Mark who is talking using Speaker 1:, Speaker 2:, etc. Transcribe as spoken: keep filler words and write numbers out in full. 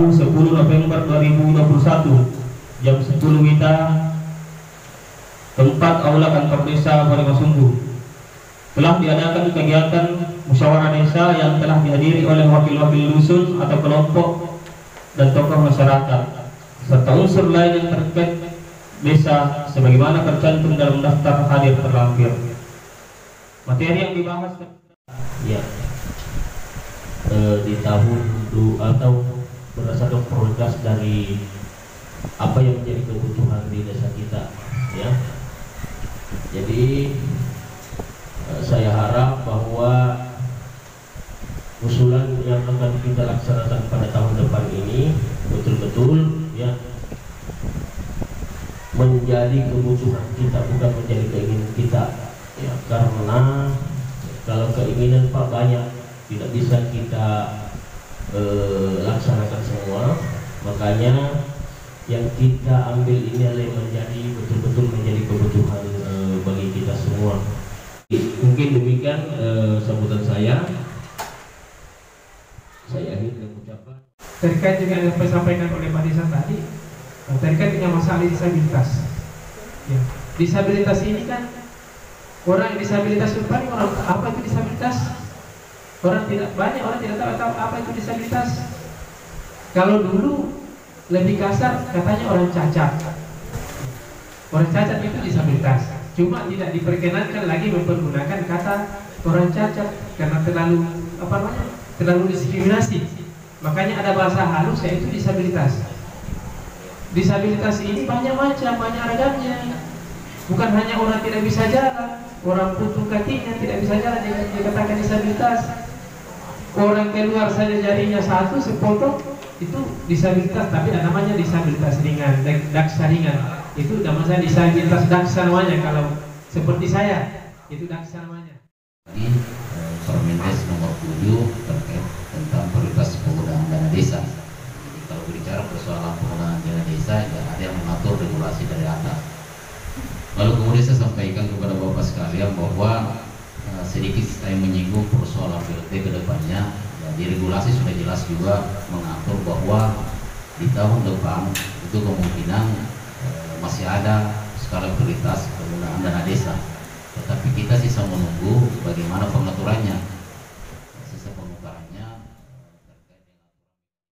Speaker 1: Rabu sepuluh November dua ribu dua puluh satu jam sepuluh WITA, tempat aula kantor desa Barimasunggu. Telah diadakan kegiatan musyawarah desa yang telah dihadiri oleh wakil-wakil dusun atau kelompok dan tokoh masyarakat serta unsur lain yang terkait desa sebagaimana tercantum dalam daftar hadir terlampir. Materi yang dibahas
Speaker 2: ya e, di tahun du, atau berdasarkan prioritas dari apa yang menjadi kebutuhan di desa kita, ya. Jadi e, saya harap bahwa usulan yang akan kita laksanakan pada tahun depan ini betul-betul ya menjadi kebutuhan kita, bukan menjadi keinginan kita, ya, karena kalau keinginan Pak banyak tidak bisa kita eh, laksanakan semua. Makanya yang kita ambil ini adalah menjadi betul-betul menjadi kebutuhan eh, bagi kita semua. Mungkin demikian eh, sambutan saya. Saya akhiri dengan ucapan
Speaker 3: terkait dengan yang disampaikan oleh Pak Desa tadi terkait dengan masalah disabilitas. Ya. Disabilitas ini kan orang disabilitas itu paling orang apa itu disabilitas? Orang tidak banyak orang tidak tahu, tahu apa itu disabilitas. Kalau dulu lebih kasar katanya orang cacat. Orang cacat itu disabilitas. Cuma tidak diperkenankan lagi mempergunakan kata orang cacat karena terlalu apa namanya? terlalu diskriminasi. Makanya ada bahasa halus yaitu disabilitas. Disabilitas ini banyak macam, banyak ragamnya. Bukan hanya orang tidak bisa jalan, orang putus kakinya tidak bisa jalan yang dikatakan disabilitas. Orang keluar saja jarinya satu sepotong itu disabilitas, tapi namanya disabilitas ringan, daksa ringan. Itu namanya disabilitas daksa namanya. Kalau seperti saya, itu daksa namanya.
Speaker 4: Tadi Permendes nomor tujuh terkait tentang prioritas penggunaan dana desa. Jadi kalau berbicara persoalan penggunaan dana desa, ya ada yang mengatur regulasi dari atas. Lalu kemudian saya sampaikan kepada Bapak sekalian bahwa uh, sedikit saya menyinggung persoalan P L T ke depannya. Ya, di regulasi sudah jelas juga mengatur bahwa di tahun depan itu kemungkinan uh, masih ada skala prioritas penggunaan dana desa. Tetapi kita sisa menunggu bagaimana